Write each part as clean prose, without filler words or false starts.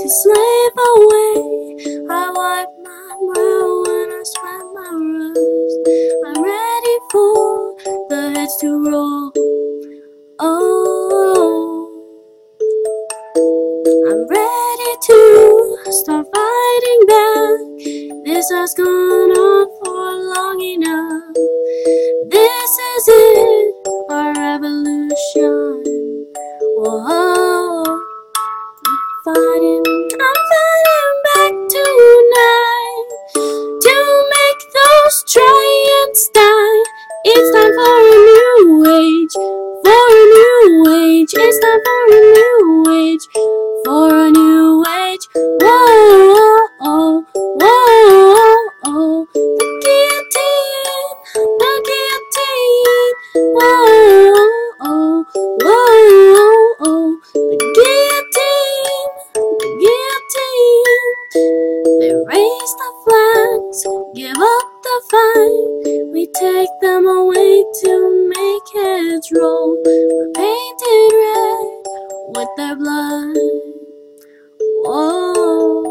slave away. I wipe my brow when I sweat my rust. I'm ready for the heads to roll. Oh, I'm ready to start fighting back. This has gone on for long enough. This is it, our revolution. Whoa, I'm fighting back tonight to make those giants die. It's time for a new age, for a new age. It's time for a new age, for a new age. Whoa, oh, whoa, oh. The guillotine, the guillotine. Whoa, oh, whoa, oh. The guillotine, the guillotine. They raise the flags, give up the fight. We take them away to make heads roll. We're painted red with their blood. Whoa,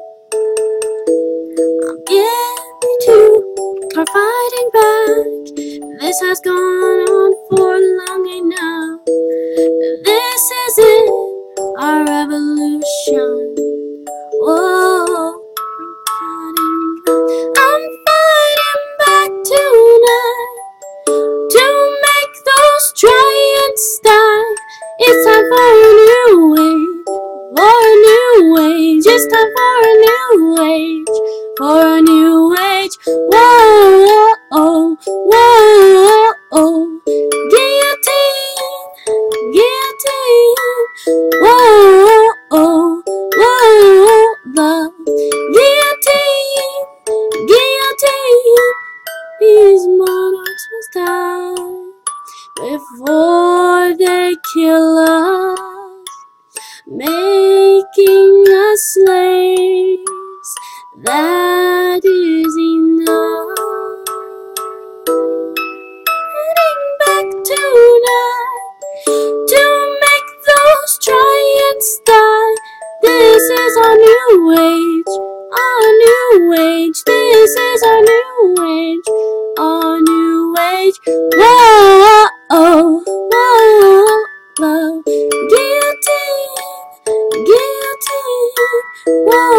I'm getting to our fighting back. This has gone on for long enough. This is it, our revolution. Whoa, I'm fighting back tonight to make those giants die. It's time for a new age, for a new age. It's time for a new age, for a new age. Whoa, oh, whoa, oh. Guillotine, guillotine. Whoa, oh, whoa, the guillotine, guillotine. These monarchs must die before they kill us, making us slaves. That is enough. Heading back tonight to make those giants die. This is our new age, our new age. This is our new age, our new age. Whoa, oh, whoa, whoa. Guillotine, guillotine. Whoa.